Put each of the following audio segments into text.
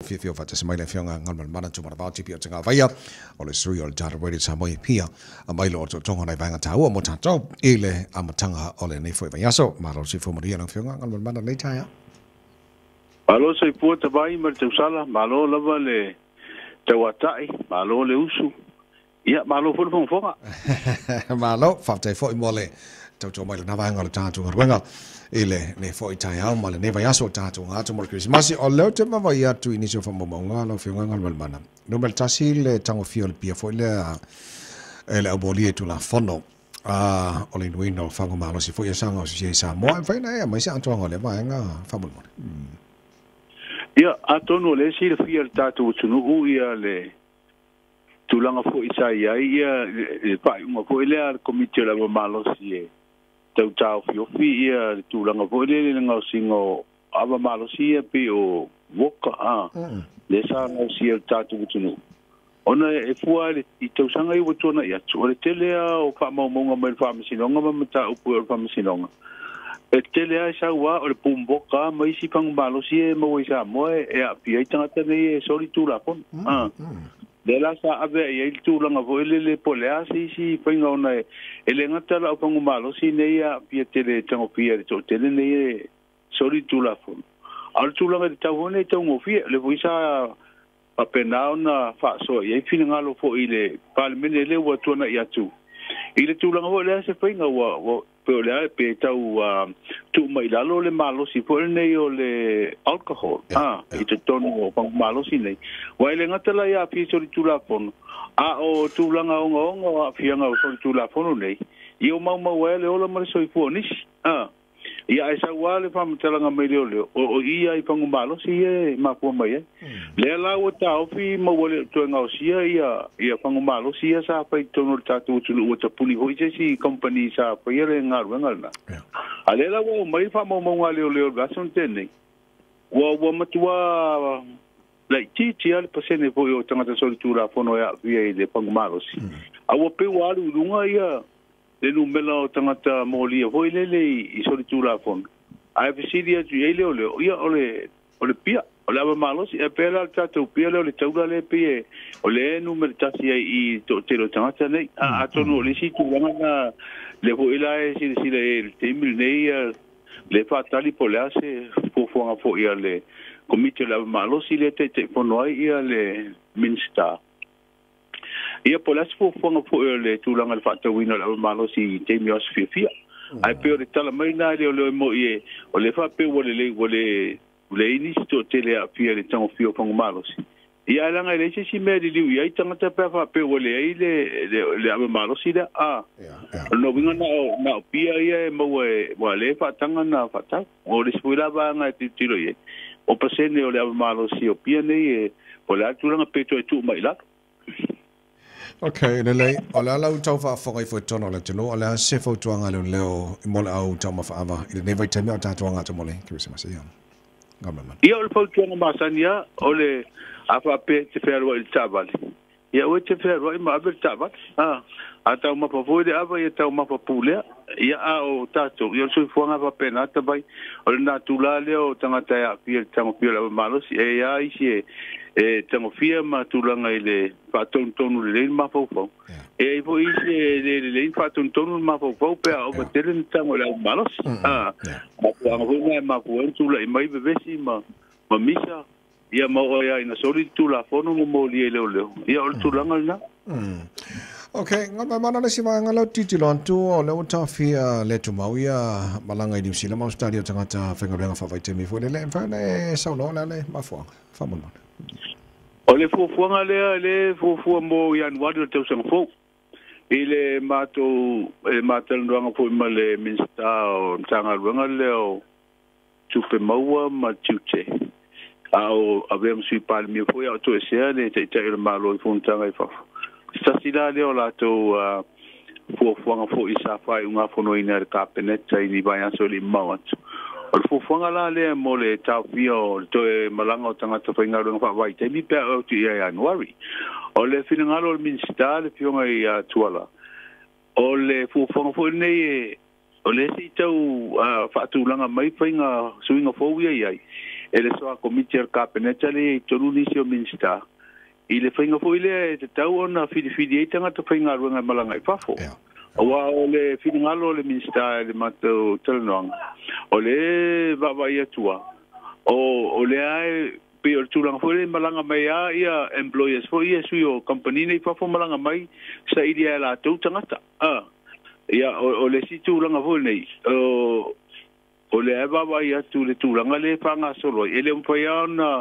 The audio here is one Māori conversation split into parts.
fio fa te mai le fionga Galumalemana Autagavaia Tipi Autagavaia o le sui o le tara wedi Samoa pia a mai lo to tonga nei vanga tau mo tatou ile amatanga o le nei foi vai aso ma lo si fo moria na fionga Galumalemana nei taia. Malo se puta vai mar te sala malo lava le te watai malo le usu ia malo fo fo fonga malo fa te fo mole to mai na vanga le tatu ngwenga ile ne fo itai au ma le ne vai aso tatu ngatu mo Christmas o le te ma vai atu inisio fa mo nga lo fionga Galumalemana no bel tasi le tango fio le pia fo le ele abolie tu la fono o le nuino fa ngo malo si fo ia sanga o si Samoa fa na mai sa antonga le vai nga fa mo ia atono le si le fia tatu tunu ia le tulanga fo isa ia e pa uma fo ile al komite la malo si tau tau fi ia tulanga fo ile nga singo ava malo si pe o woka le sa no si el tatu tunu ona e fua le i tau sanga i wotona ia tu le tele o fa mo mo mo fa misinonga ma mata o pu fa misinonga e tele ai sa wa o le pumboka mai si pang malo si e mo isa mo e a pia tanga tene e soli tu la pon de la sa ave e il tu langa vo le polea si pinga ona e le ngata la pang malo si ne ia pia tele tango pia to tele ne soli tu la pon al tu langa de tau ne tau mo fia le vo isa apena ona fa so e fina ngalo fo ile palmene le wa tona ia tu ile tu langa vo le se pinga wa pe le pe tau tu mai lalo le malo si po nei o le alcohol i te tonu o pang malo si nei wa ile ngata la ia pi so tu la pon o tu langa o a fianga o so tu la pon nei i o mau mau le o la mare so i po nis ia esa wale fa mtalanga mai le o ia i pang malo si e ma po mai le la o ta o fi mo wale to nga o si ia pang malo si sa pa tonu ta tu tu o ta puni ho si company sa pa ile ngar wengal na ale la wo mai fa mo ngale le ga son tene wo matua like ti al pasene po o tanga ta soltura fono ya via ile pang malo si a wo pe walu lunga ia le numela o tangata moli o ile le I solitura fon ai visidia tu ile o ia o le pia o la malo si e pela tatu pia le taula le pie o le numero tasi I to te lo tangata nei a tonu le si tu na le ho ila e si le temil nei le fatali polase fo fo ia le komite la malo si le te fono ia le minsta ia polas fo le tulanga le fata wina la malo si te mios fia ai pe le tala mai na le mo ie o le fa pe le ini sto tele a fia le tango fio pang malo si ia langa le si me di liu ia tanga ta pe fa pe le malo si da no vinga na pia ia mo le fa tanga na fa ta o le spuila ba nga tiro ie o pasene o le malo si o pia nei o le tulanga pe to tu mai la. Okay, lele, ola la utau fa fonga I fo tono le tino, ola se fo tuanga le leo mole au tau mafaava, ile nevai temi o tatuanga to mole, kirisi masi ia. Galumalemana. Ia ole fo tuanga masania, ole afa pe te ferwa il tabali. Ia o te ferwa I ma abel tabali. A tau mapa voide ava ia tau mapa pulea. Ia o tatu, ia sui fuanga fa pena tabai. Ole na tula leo tangata ia pia tango pia la malosi, ia isi tango fia ma tulanga ile faton tonu le ma fo e vo isi le faton tonu ma fo pe o batele tango la malos ma vo ma vo tula I mai bevesi ma misa ia ma o ia ina soli tula fono mo li le ia o tulanga na Okay, Galumalemana le sima ngalo titilo antu o le utafia le tumauia malanga I New Zealand ma stadio tangata fengabenga fa vai temi fo le fa le sauno le ma fo fa mo o le fuafuanga le fuafua mo Januari o tau sanga fo ile matal nduanga fo ma le minsta o tanga ruanga leo tupe maua ma tiute au avem sui palmi fo ya to ese le te le malo I funtanga I fa stasila leo la to fuafuanga fo isa fa unga fo no ina ka peneta I vai aso li mawat o fuafuanga la le mo le tau fio to malanga o tangata whainga runga wha vai te mi pia o tu ia Januari o le finangalo o minsta le fionga I tuala o le fuafuanga fo nei o le si tau whaatulanga mai whainga suinga fo ia iai ele soa komiti al kabinete le tonu nisi o minista i le whainga fo ile te tau ona whidi e tangata whainga ruanga malanga i whafo awa o le whingalo le minista le matau talanoanga o le vavai atua o le ai pe o tulanga fo le malanga mai a ia employers fo ia sui o company nei whafo malanga mai sa idia la tau tangata ia o le si tulanga fo nei o le eva vai atu le tulanga le fanga solo ele un paiana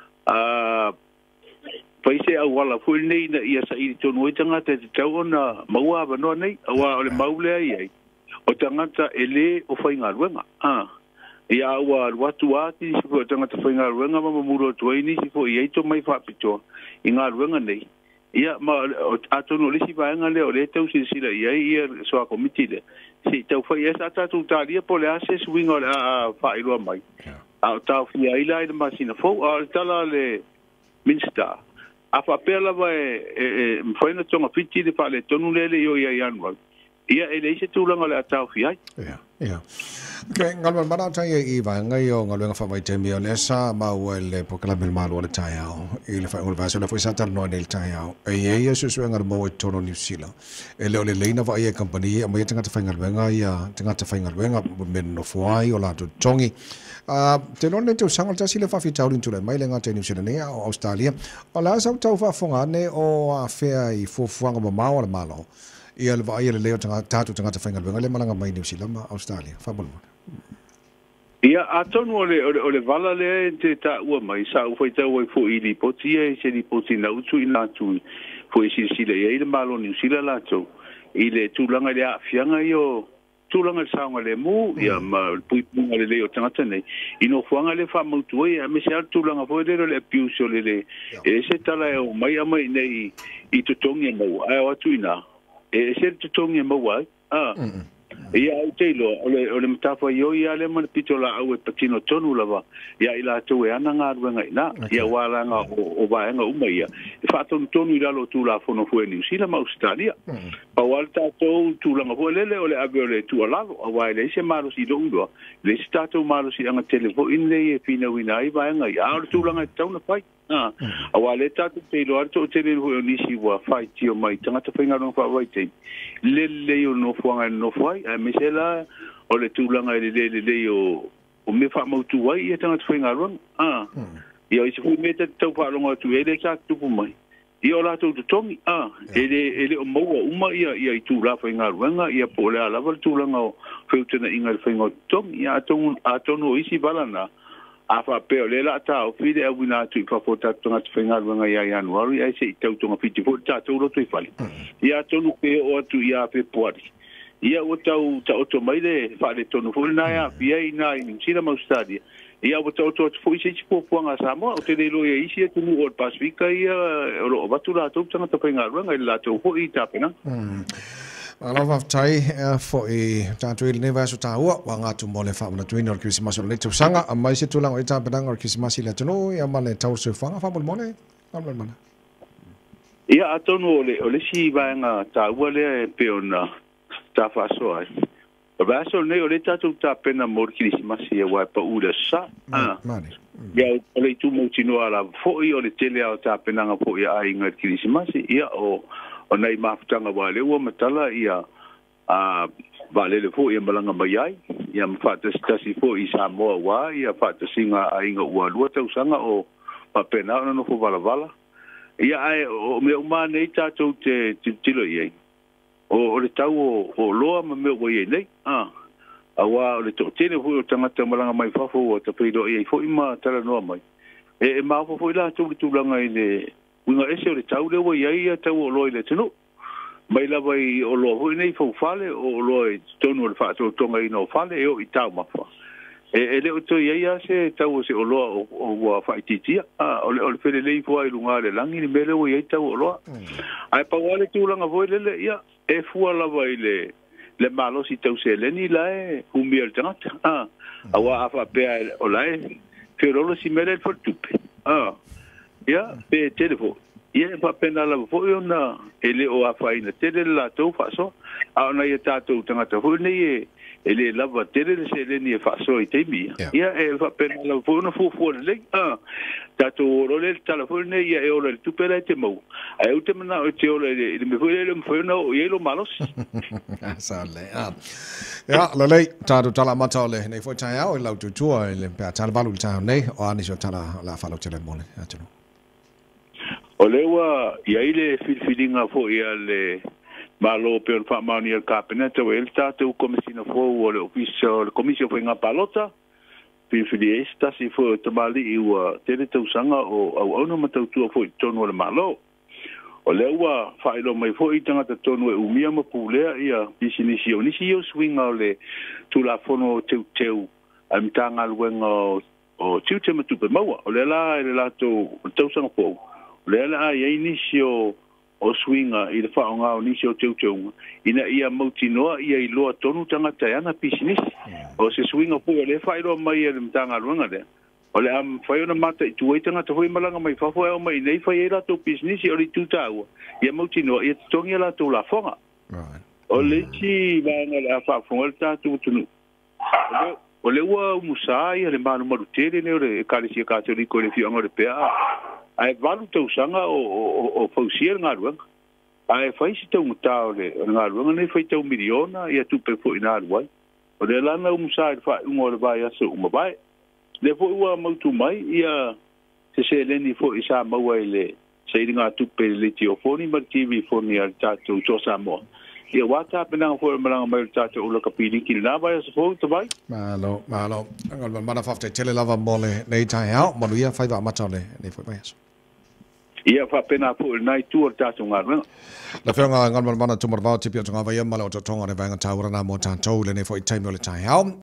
paise au wala fu nei na ia sa i tonu itanga te tau na maua ba no nei awa le maule ai o tangata ele o fainga ruenga ia wa watu ati si ko tangata fainga ruenga ma muro tuaini si ko ia to mai fa pito inga ruenga nei ia ma atonu le si vaenga le o le tau si sila ia so a komitile si tau fai esa tatu talia po le ase swing o fa ilo mai a tau fia ila i masina fo a tala le minsta a fa pela vai mfaina tonga fiti le fa le tonu le yo ia yanwa ia ele se tulanga le tau fia ia okay ngal mana tai i va ngai o ngal nga fa mai temi o lesa ma le pokala mel malo le tai ao i le fa ul va so la foi santa no del tai ao e ia so ngal mo tono New Zealand ele o le leina va ia company a mai tanga te fa ngal nga ia tanga te fa ngal nga men no foi o la to tongi te non le tu sangal ta sile fa fitau in tule mai le nga te New Zealand ia o Australia o la sa tau fa fonga ne o a fea i fofuanga mo mau le malo ia le vai le leo tatu tanga te whainga le malanga mai New Zealand ma Australia whabolo ia atonu o le vala le te ta ua mai sa u fai tau ai fo i li poti e se li poti na utu i na tu fo i sile i le malo New Zealand la tau i le tūlanga le a fianga i o tūlanga le saunga le mu ia ma pui punga le leo tangata nei i no fuanga le wha mautu e a me se al tūlanga fo e le apiusio le e se tala e o mai a mai nei i tutongi e mau ai o atu ina e se tutongi e mau ai ia au teilo o le matafa io ia le man pitola au e patino tonu lava ia ila tu e ana nga ruenga ina ia wala nga o vaenga uma ia e fa tonu ila lo tu la fono fu New Zealand ma Australia pa walta to tu la ngo lele o le ave le tu ala o wa le se malo si do le stato malo si anga telefo in le e fina wina i vaenga ia o tu la nga tau pai a wale tatu te lo arto te le ho ni si wa fai tio mai tanga te finga no fa vai te le yo no fuanga no fai a misela o le tulanga le o me fa mo tu wai e tanga te finga ron ia i se fu me te tau fa longa tu ele ka tu pu mai ia o la tu tongi ele o mo uma ia i tu la finga ronga ia po le ala val tulanga o feutena inga finga tongi ia atonu isi balana afa pe le la ta o fide a wina tu fa fota tonga te finga nga ia January ai se tau tonga fiti fo ta tu lo tu fali ia tonu pe o tu ia pe poari ia o tau ta o to mai le fa le tonu fo na ia pia ina in sina ma stadia ia o tau to fo se po puanga Samoa o te le lo ia isi tu o Pacifica ia o batu la tu tonga te finga nga la tu fo i ta pena ala va tai fo i tanto il neva so taua wa nga tu mole fa na tuino ki si maso le tu sanga a mai se tu lang o ta pedang ki si masi le tu ia male tau se fa fa mole mana ia atonu o le si va nga taua le peona ta fa so ai va so ne o le tatu ta pena mor ki si masi wa pa u le sa mane ia o le tu mo tino ala fo i o le tele o ta pena nga fo ia ai nga ki si masi ia o nei mafutanga wale ua matala ia vale le fo ia malanga mai ai ia mafata stasi fo i Samoa wa ia fata singa ainga ua lua tausanga o papena no fo vala ia ai o me uma nei tatou te tilo iai o le tau o loa ma me ua iai nei awa o le totene fo o tangata malanga mai fafo o ta peido iai fo ima tala noa mai e mafo fo ila tulanga i le winga ese o le tau le wa ia tau o loi le tino mai la vai o lo ho nei fo fale o loi tonu le fa to tonga ino fale e o i tau mafa e le o to ia se tau se o lo o wa fa titia o le fele le fo ai lunga le langi ni mele o ia tau o lo ai pa wale tu langa vo le ia e fu la vai le malo si tau se le ni la e umi alternata awa afa pe o la e pero lo si mele fo tupe ia pe telefo ia pa pena la fo ona ele o afaina tele la to fa so a ona ia tato tanga to ho nei e ele lava tele se le ni fa so te mi ia e fa per la fono fu le tato role il telefono ia e ora tu per te mo ai ultima o te ora me foi le foi no yelo malos sale ya la lei tato tala matole nei foi tai au la tu tu le pe tala valu ta nei o ani so tala la fa lo tele mole atuno o lewa ia ile filinga fo ia le malo per fa mani al cabinet o el tato commissioner fo o le ufficio commissioner foi nga palota fili esta si fo tamali o tele tu sanga o no matau tu fo tono le malo o lewa fa ilo mai fo itanga tono e umia ma pulea ia bisinisi ni si o swinga le tu la fono teu am tanga luenga o tiu te matu pe maua o le la tu sanga fo le la ia inisio o swinga i le whaonga o nisio teu ina ia mautinoa ia i loa tonu tanga taiana business o se swinga po le whairo mai e le mtanga luanga le o le am whaiona mata i tuai tanga te hui malanga mai whawhau au mai nei whai la tau business o le tūtaua ia mautinoa ia tongi la tau la whonga o le ti vanga le a whawhonga le tātou tunu o le ua musai le manu marutere ne o le kalisia kātoriko le whionga le pea ai valu tau sanga o fausia ngā ruanga. Ai whaisi tau ngutao le ngā ruanga nei whai tau miliona ia tupe fo i ngā ruai. O le lana umusa i whai ungo le vai asa umabai. Le fo ua mautu mai ia se leni fo i sa maua i le sa i ngā tupe le tiofoni ma TV foni al tātou to Samoa. Ia wata penanga fo i malanga mai le tātou ula kapiri ki le nā vai asa fo ta vai. Malo. Ngal mana whafte tele lava mole nei tai au manu ia whai wa matale nei fo vai asa. Ia fa pena pu nai tu tātou ngā ruanga. La whionga Galumalemana Tipi Autagavaia male o tonga le vanga taura na mo tātou le nei fo i taimi o le tai au.